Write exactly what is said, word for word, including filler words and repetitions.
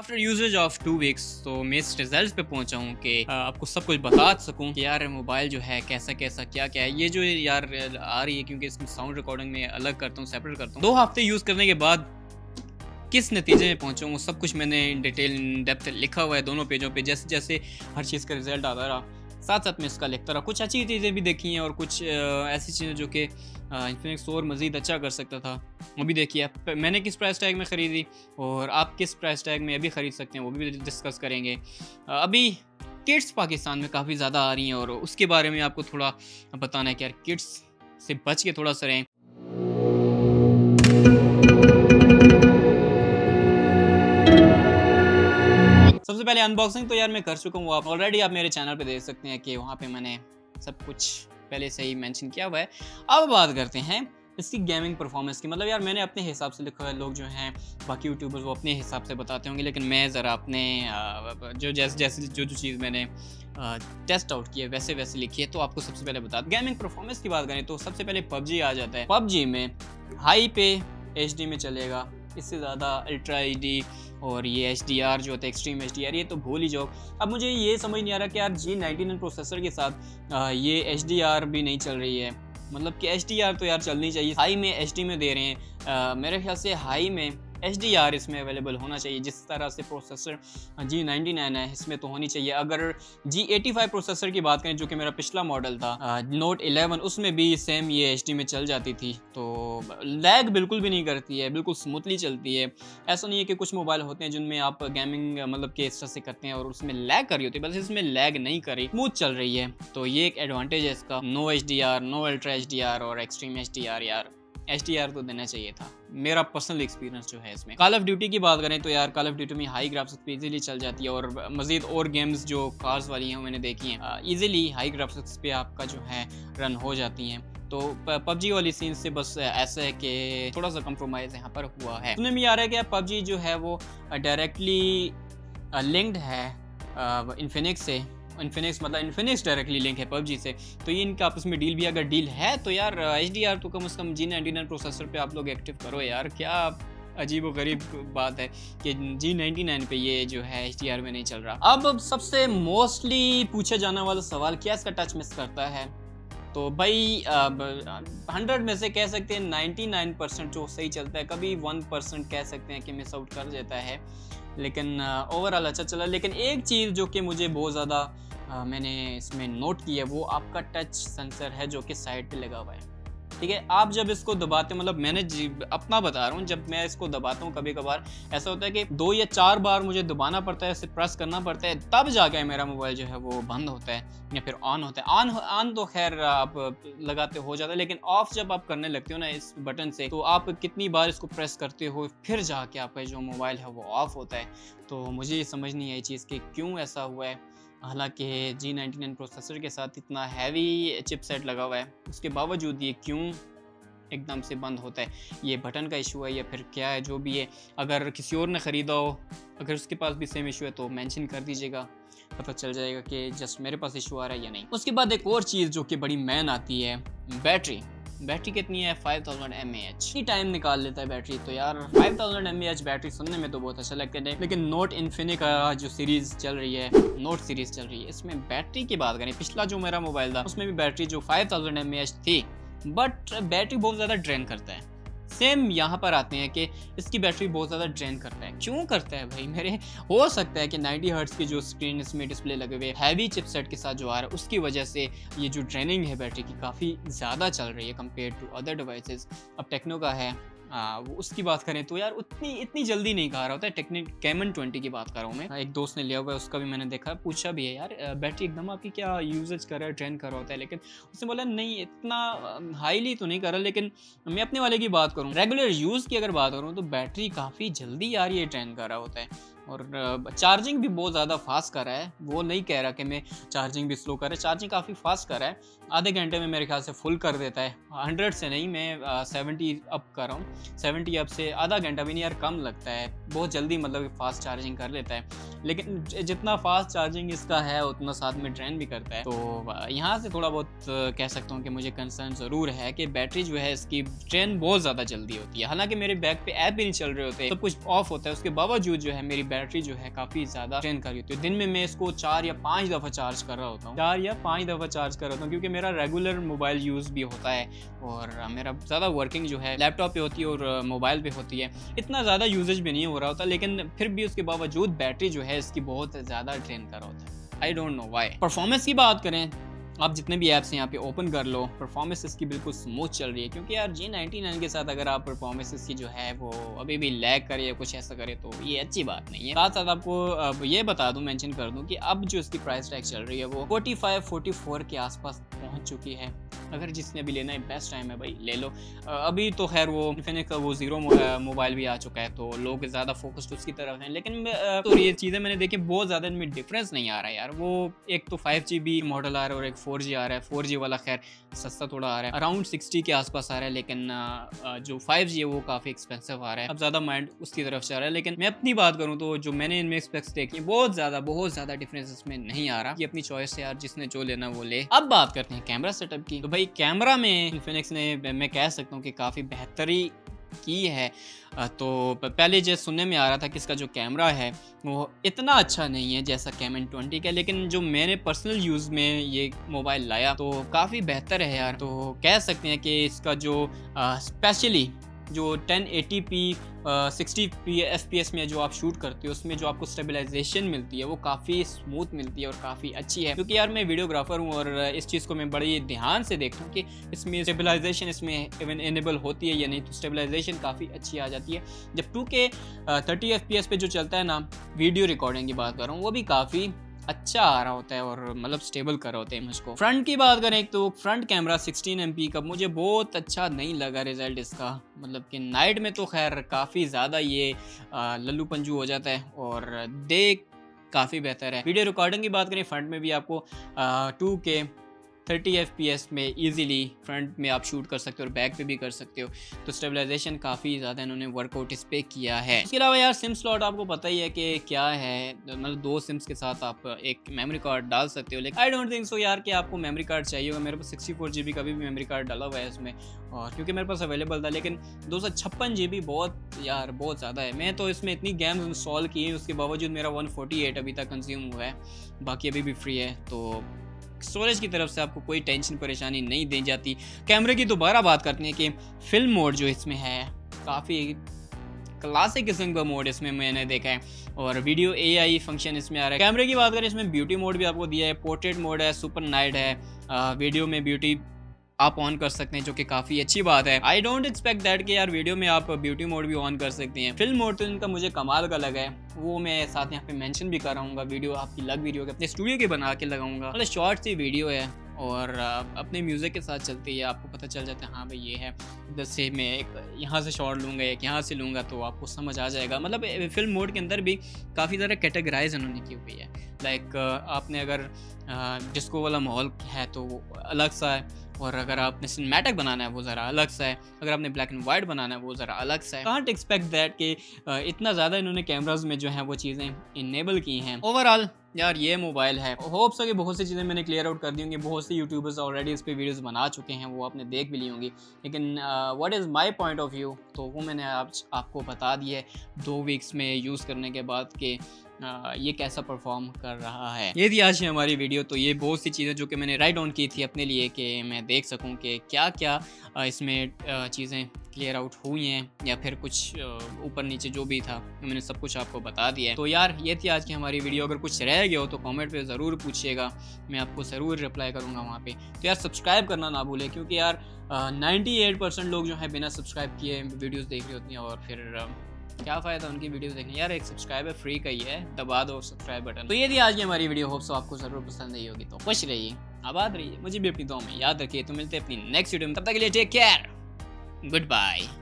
After usages of two weeks तो मैं इस रिजल्ट पे पहुंचा हूँ कि आपको सब कुछ बता सकूँ कि यार मोबाइल जो है कैसा कैसा क्या क्या है। ये जो यार आ रही है क्योंकि इसकी साउंड रिकॉर्डिंग में अलग करता हूँ, सेपरेट करता हूँ। दो हफ्ते यूज़ करने के बाद किस नतीजे में पहुंचा हूँ सब कुछ मैंने इन डिटेल इन डेप्थ लिखा हुआ है दोनों पेजों पे। जैसे जैसे हर चीज़ का रिजल्ट आता रहा साथ साथ में इसका लिखता रहा। कुछ अच्छी चीज़ें भी देखी हैं और कुछ ऐसी चीज़ें जो कि इन्फिनिक्स और मज़ीद अच्छा कर सकता था, वो भी देखिए। मैंने किस प्राइस टैग में ख़रीदी और आप किस प्राइस टैग में अभी ख़रीद सकते हैं वो भी डिस्कस करेंगे। अभी किड्स पाकिस्तान में काफ़ी ज़्यादा आ रही हैं और उसके बारे में आपको थोड़ा बताना है कि यार किड्स से बच के थोड़ा सा रहें। सबसे पहले अनबॉक्सिंग तो यार मैं कर चुका हूँ, आप ऑलरेडी आप मेरे चैनल पे देख सकते हैं कि वहाँ पे मैंने सब कुछ पहले से ही मेंशन किया हुआ है। अब बात करते हैं इसकी गेमिंग परफॉर्मेंस की। मतलब यार मैंने अपने हिसाब से लिखा है, लोग जो हैं बाकी यूट्यूबर्स वो अपने हिसाब से बताते होंगे, लेकिन मैं ज़रा अपने जो जैसे जैसे जो जो चीज़ मैंने टेस्ट आउट की है वैसे वैसे लिखी है तो आपको सबसे पहले बता। गेमिंग परफॉर्मेंस की बात करें तो सबसे पहले पबजी आ जाता है। पबजी में हाई पे एच डी में चलेगा, इससे ज़्यादा अल्ट्रा एच डी और ये एच डी आर जो होता है एक्सट्रीम एच डी आर ये तो भूल ही जाओ। अब मुझे ये समझ नहीं आ रहा कि यार जी नाइन्टी नाइन प्रोसेसर के साथ आ, ये एच डी आर भी नहीं चल रही है। मतलब कि एच डी आर तो यार चलनी चाहिए। हाई में एच डी में दे रहे हैं, आ, मेरे ख्याल से हाई में एच डी आर इसमें अवेलेबल होना चाहिए। जिस तरह से प्रोसेसर जी नाइन्टी नाइन है इसमें तो होनी चाहिए। अगर जी एटी फाइव प्रोसेसर की बात करें जो कि मेरा पिछला मॉडल था नोट इलेवन, उसमें भी सेम ये एच डी में चल जाती थी तो लैग बिल्कुल भी नहीं करती है, बिल्कुल स्मूथली चलती है। ऐसा नहीं है कि कुछ मोबाइल होते हैं जिनमें आप गेमिंग मतलब के इस तरह से करते हैं और उसमें लैग कर रही होती है, बस इसमें लैग नहीं करी, स्मूथ चल रही है। तो ये एक एडवांटेज है इसका। No H D R, no ultra H D R और एक्सट्रीम एच डी आर, यार एच डी आर तो देना चाहिए था। मेरा पर्सनल एक्सपीरियंस जो है इसमें। कॉल ऑफ ड्यूटी की बात करें तो यार कॉल ऑफ ड्यूटी में हाई ग्राफिक्स पे इजीली चल जाती है और मजीद और गेम्स जो कार्स वाली हैं मैंने देखी हैं इजीली हाई ग्राफिक्स पे आपका जो है रन हो जाती हैं। तो पबजी वाली सीन से बस ऐसा है कि थोड़ा सा कंप्रोमाइज़ यहाँ पर हुआ है। सुनने में आ रहा है कि पबजी जो है वो डायरेक्टली लिंक्ड है इन्फिनिक्स से। इन्फिनिक्स मतलब इन्फिनिक्स डायरेक्टली लिंक है पबजी से, तो ये इनका आपस में डील भी अगर डील है तो यार एच डी आर तो कम से कम जी नाइन्टी नाइन प्रोसेसर पे आप लोग एक्टिव करो यार। क्या अजीब व गरीब बात है कि जी नाइन्टी नाइन पे ये जो है एच डी आर में नहीं चल रहा। अब सबसे मोस्टली पूछा जाने वाला सवाल, क्या इसका टच मिस करता है? तो भाई हंड्रेड में से कह सकते हैं नाइन्टी नाइन परसेंट जो सही चलता है, कभी वन परसेंट कह सकते हैं कि मिस आउट कर देता है, लेकिन ओवरऑल अच्छा चला। लेकिन एक चीज़ जो कि मुझे बहुत ज़्यादा मैंने इसमें नोट की है वो आपका टच सेंसर है जो कि साइड पे लगा हुआ है। ठीक है, आप जब इसको दबाते, मतलब मैंने अपना बता रहा हूँ, जब मैं इसको दबाता हूँ कभी कभार ऐसा होता है कि दो या चार बार मुझे दबाना पड़ता है, इसे प्रेस करना पड़ता है, तब जाके मेरा मोबाइल जो है वो बंद होता है या फिर ऑन होता है। ऑन ऑन तो खैर आप लगाते हो जाता है, लेकिन ऑफ जब आप करने लगते हो ना इस बटन से, तो आप कितनी बार इसको प्रेस करते हो फिर जाके आपका जो मोबाइल है वो ऑफ होता है। तो मुझे ये समझ नहीं आई चीज़ कि क्यों ऐसा हुआ है। हालांकि जी नाइन्टी नाइन प्रोसेसर के साथ इतना हैवी चिपसेट लगा हुआ है, उसके बावजूद ये क्यों एकदम से बंद होता है? ये बटन का इशू है या फिर क्या है? जो भी है, अगर किसी और ने ख़रीदा हो, अगर उसके पास भी सेम इशू है तो मेंशन कर दीजिएगा, पता चल जाएगा कि जस्ट मेरे पास इशू आ रहा है या नहीं। उसके बाद एक और चीज़ जो कि बड़ी मेन आती है, बैटरी। बैटरी कितनी है? Five thousand M A H की टाइम निकाल लेता है बैटरी। तो यार five thousand M A H battery सुनने में तो बहुत अच्छा लगता है, लेकिन नोट इन्फिनिक्स का जो सीरीज़ चल रही है, नोट सीरीज़ चल रही है, इसमें बैटरी की बात करें, पिछला जो मेरा मोबाइल था उसमें भी बैटरी जो five thousand M A H थी, बट बैटरी बहुत ज़्यादा ड्रेन करता है। सेम यहाँ पर आते हैं कि इसकी बैटरी बहुत ज़्यादा ड्रेन करता है। क्यों करता है भाई? मेरे हो सकता है कि नाइन्टी हर्ट्ज़ की जो स्क्रीन इसमें डिस्प्ले लगे हुए हैवी चिपसेट के साथ जो आ रहा है उसकी वजह से ये जो ड्रेनिंग है बैटरी की काफ़ी ज़्यादा चल रही है कंपेयर टू अदर डिवाइसेस। अब टेक्नो का है आ, वो उसकी बात करें तो यार उतनी इतनी जल्दी नहीं खा रहा होता है। टेक्निक कैमन ट्वेंटी की बात कर रहा हूँ मैं, एक दोस्त ने लिया हुआ है, उसका भी मैंने देखा, पूछा भी है यार बैटरी एकदम आपकी क्या यूजेज कर रहा है, ड्रेन कर रहा होता है, लेकिन उसने बोला नहीं इतना हाईली तो नहीं कर रहा। लेकिन मैं अपने वाले की बात करूँ, रेगुलर यूज़ की अगर बात करूँ तो बैटरी काफ़ी जल्दी यार ये ड्रेन कर रहा होता है और चार्जिंग भी बहुत ज़्यादा फास्ट कर रहा है। वो नहीं कह रहा कि मैं चार्जिंग भी स्लो कर रहा है, चार्जिंग काफ़ी फास्ट कर रहा है, आधे घंटे में मेरे ख्याल से फुल कर देता है। हंड्रेड से नहीं, मैं सेवेंटी अप कर रहा हूँ सेवेंटी अप से आधा घंटा भी नहीं यार, कम लगता है, बहुत जल्दी मतलब फास्ट चार्जिंग कर लेता है। लेकिन जितना फास्ट चार्जिंग इसका है उतना साथ में ड्रेन भी करता है। तो यहाँ से थोड़ा बहुत कह सकता हूँ कि मुझे कंसर्न ज़रूर है कि बैटरी जो है इसकी ड्रेन बहुत ज़्यादा जल्दी होती है। हालांकि मेरे बैग पे ऐप भी नहीं चल रहे होते, सब कुछ ऑफ होता है, उसके बावजूद जो है मेरी बैटरी जो है काफ़ी ज़्यादा ड्रेन कर रही होती है। दिन में मैं इसको चार या पाँच दफ़ा चार्ज कर रहा होता हूँ, चार या पाँच दफ़ा चार्ज कर रहा होता हूँ, क्योंकि मेरा रेगुलर मोबाइल यूज़ भी होता है और मेरा ज़्यादा वर्किंग जो है लैपटॉप पे होती है और मोबाइल पे होती है। इतना ज़्यादा यूजेज भी नहीं हो रहा होता, लेकिन फिर भी उसके बावजूद बैटरी जो है इसकी बहुत ज़्यादा ड्रेन कर रहा होता है। I don't know why. Performance की बात करें, आप जितने भी ऐप्स यहाँ पे ओपन कर लो, परफॉर्मेंस इसकी बिल्कुल स्मूथ चल रही है। क्योंकि यार जी नाइन्टी नाइन के साथ अगर आप परफॉर्मेंस इसकी जो है वो अभी भी लैग करे या कुछ ऐसा करे तो ये अच्छी बात नहीं है। साथ साथ आपको अब ये बता दूं, मेंशन कर दूं कि अब जो इसकी प्राइस टैग चल रही है वो फोर्टी फाइव फोर्टी फोर के आसपास पहुंच चुकी है। अगर जिसने भी लेना है बेस्ट टाइम है भाई, ले लो। अभी तो खैर वो इन्फिनिक्स का वो जीरो मोबाइल भी आ चुका है तो लोग ज़्यादा फोकस्ड उसकी तरफ हैं। लेकिन तो ये चीज़ें मैंने देखी, बहुत ज़्यादा इनमें डिफरेंस नहीं आ रहा है यार। वो एक तो फाइव जी बी मॉडल आ रहा है और एक फोर जी आ रहा है। फोर जी वाला खैर सस्ता थोड़ा आ रहा है, अराउंड सिक्सटी के आसपास आ रहा है, लेकिन जो फाइव जी है वो काफ़ी एक्सपेंसिव आ रहा है। अब ज़्यादा माइंड उसकी तरफ से आ रहा है। लेकिन मैं अपनी बात करूँ तो जो मैंने इनमें स्पेक्स देखी बहुत ज़्यादा बहुत ज़्यादा डिफरेंस इसमें नहीं आ रहा। ये अपनी चॉइस है यार, जिसने जो लेना वो ले। अब बात करते हैं कैमरा सेटअप की। तो भाई कैमरा में इन्फिनिक्स ने मैं कह सकता हूँ कि काफ़ी बेहतरी की है। तो पहले जो सुनने में आ रहा था कि इसका जो कैमरा है वो इतना अच्छा नहीं है जैसा कैमन ट्वेंटी का, लेकिन जो मैंने पर्सनल यूज़ में ये मोबाइल लाया तो काफ़ी बेहतर है यार। तो कह सकते हैं कि इसका जो स्पेशली जो ten eighty P sixty F P S में जो आप शूट करते हो उसमें जो आपको स्टेबलाइजेशन मिलती है वो काफ़ी स्मूथ मिलती है और काफ़ी अच्छी है। क्योंकि यार मैं वीडियोग्राफर हूँ और इस चीज़ को मैं बड़े ध्यान से देखता हूँ कि इसमें स्टेबलाइजेशन इसमें इवन इनेबल होती है या नहीं। तो स्टेबलाइजेशन काफ़ी अच्छी आ जाती है। जब to K thirty F P S पे जो चलता है ना, वीडियो रिकॉर्डिंग की बात कर रहा हूँ, वो भी काफ़ी अच्छा आ रहा होता है और मतलब स्टेबल कर रहा होता है मुझको। फ्रंट की बात करें तो front camera sixteen M P का मुझे बहुत अच्छा नहीं लगा रिजल्ट इसका। मतलब कि नाइट में तो खैर काफ़ी ज़्यादा ये लल्लू पंजू हो जाता है और देख काफ़ी बेहतर है। वीडियो रिकॉर्डिंग की बात करें, फ्रंट में भी आपको two K thirty F P S में इजीली फ्रंट में आप शूट कर सकते हो और बैक पे भी कर सकते हो। तो स्टेबलाइजेशन काफ़ी ज़्यादा इन्होंने वर्कआउट इस पे किया है। इसके अलावा यार सिम स्लॉट आपको पता ही है कि क्या है, मतलब दो सिम्स के साथ आप एक मेमोरी कार्ड डाल सकते हो। लेकिन आई डोंट थिंक सो यार कि आपको मेमोरी कार्ड चाहिए होगा। मेरे पास सिक्सटी फोर जी बी का भी मेमोरी कार्ड डाला हुआ है इसमें, और क्योंकि मेरे पास अवेलेबल था। लेकिन दो सौ छप्पन जी बी बहुत यार बहुत ज़्यादा है। मैं तो इसमें इतनी गेम्स इंस्टॉल की है, उसके बावजूद मेरा वन फोर्टी एट अभी तक कंज्यूम हुआ है, बाकी अभी भी फ्री है। तो स्टोरेज की तरफ से आपको कोई टेंशन परेशानी नहीं दी जाती। कैमरे की दोबारा बात करते हैं कि फिल्म मोड जो इसमें है काफ़ी क्लासिक किस्म का मोड इसमें मैंने देखा है और वीडियो ए आई फंक्शन इसमें आ रहा है। कैमरे की बात करें, इसमें ब्यूटी मोड भी आपको दिया है, पोर्ट्रेट मोड है, सुपर नाइट है, आ, वीडियो में ब्यूटी आप ऑन कर सकते हैं जो कि काफ़ी अच्छी बात है। आई डोंट एक्सपेक्ट दैट कि यार वीडियो में आप ब्यूटी मोड भी ऑन कर सकते हैं। फिल्म मोड तो इनका मुझे कमाल का लगा है, वो मैं साथ यहाँ पे मेंशन भी कराऊंगा। वीडियो आपकी लग वीडियो के अपने स्टूडियो के बना के लगाऊंगा, मतलब शॉर्ट सी वीडियो है और अपने म्यूज़िक के साथ चलती है, आपको पता चल जाता है हाँ भाई ये है। इधर से मैं एक यहाँ से शॉट लूँगा, एक यहाँ से लूँगा, तो आपको समझ आ जाएगा। मतलब फिल्म मोड के अंदर भी काफ़ी ज़्यादा कैटेगराइज उन्होंने की हुई है। लाइक आपने अगर डिस्को वाला माहौल है तो वो अलग सा है, और अगर आपने सिनेमैटिक बनाना है वो ज़रा अलग सा है, अगर आपने ब्लैक एंड वाइट बनाना है वो ज़रा अलग सा है। कांट एक्सपेक्ट दैट कि इतना ज़्यादा इन्होंने कैमराज में जो है वो चीज़ें इनेबल की हैं। ओवरऑल यार ये मोबाइल है, होप सो कि बहुत सी चीज़ें मैंने क्लियर आउट कर दी होंगी। बहुत से यूट्यूबर्स ऑलरेडी इस पर वीडियोस बना चुके हैं, वो आपने देख भी ली होंगी। लेकिन what is my point of view तो वो मैंने आज आपको बता दिया है दो वीक्स में यूज़ करने के बाद कि आ, ये कैसा परफॉर्म कर रहा है। ये थी आज की हमारी वीडियो। तो ये बहुत सी चीज़ें जो कि मैंने राइट डाउन की थी अपने लिए कि मैं देख सकूं कि क्या क्या इसमें चीज़ें क्लियर आउट हुई हैं या फिर कुछ ऊपर नीचे जो भी था मैंने सब कुछ आपको बता दिया है। तो यार ये थी आज की हमारी वीडियो। अगर कुछ रह गया हो तो कमेंट पे ज़रूर पूछिएगा, मैं आपको ज़रूर रिप्लाई करूँगा वहाँ पे। तो यार सब्सक्राइब करना ना भूलें, क्योंकि यार नाइन्टी एट परसेंट लोग जो है बिना सब्सक्राइब किए वीडियोज़ देख रही होती हैं, और फिर क्या फ़ायदा उनकी वीडियोस देखने। यार एक सब्सक्राइब फ्री का ही है, दबा दो सब्सक्राइब बटन। तो ये थी आज की हमारी वीडियो, होप सो आपको ज़रूर पसंद आई होगी। तो खुश रहिए, आबाद रहिए, मुझे भी अपनी दुआ में याद रखिए। तो मिलते हैं अपनी नेक्स्ट वीडियो में, तब तक के लिए टेक केयर, गुड बाय।